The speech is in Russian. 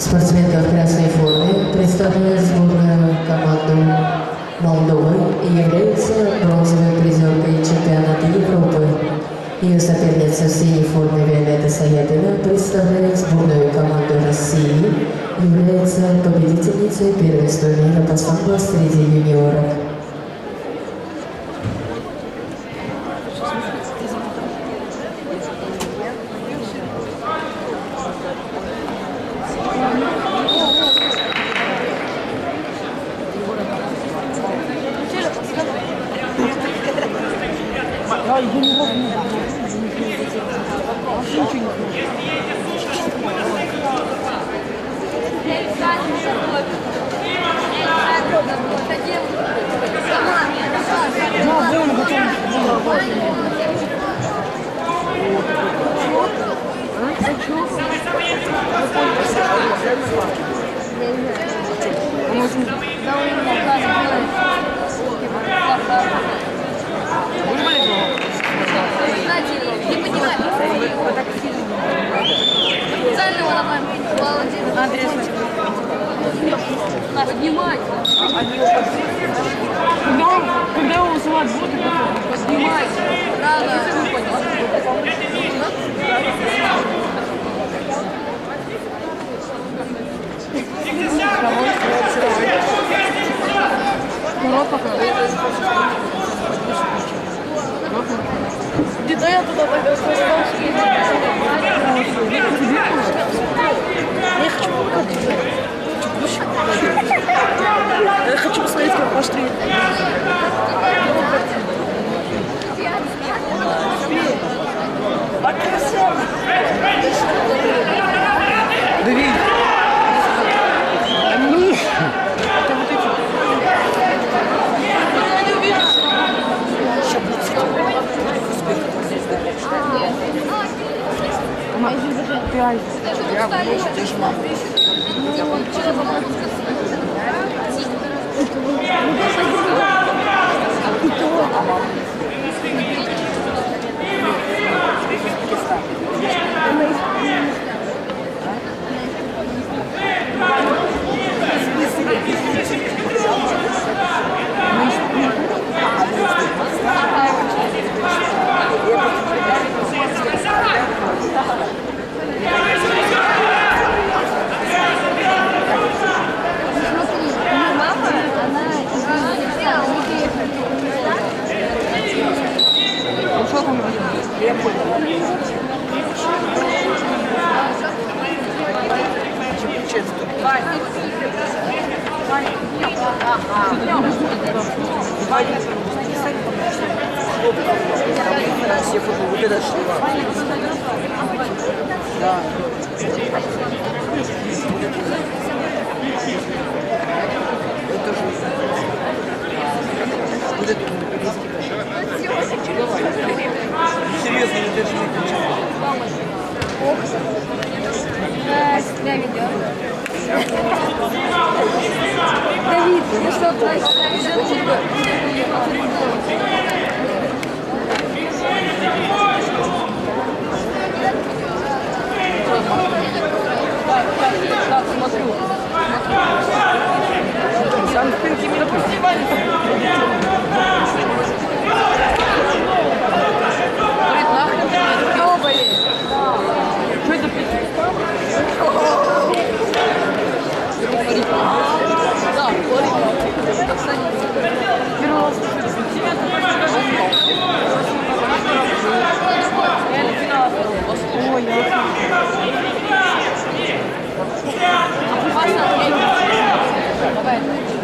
Спортсменка в красной форме представляет сборную команду Молдовы и является бронзовой призеркой чемпионата Европы. Ее соперница в синей форме Виолетта Саятина представляет сборную команду России и является победительницей первенства мира по самбо среди юниоров. Поднимать! Когда его вызывать будет, поднимать! Рано! Где-то я туда тогда спускался. Я хочу покатить. Я хочу посмотреть, как пострелить. Давид! Я больше держу. Серьезно, не держи. Давид, ну что ты? Так, смотрю. Сам спинки не допустимали. Что это пишет? Да, Давай.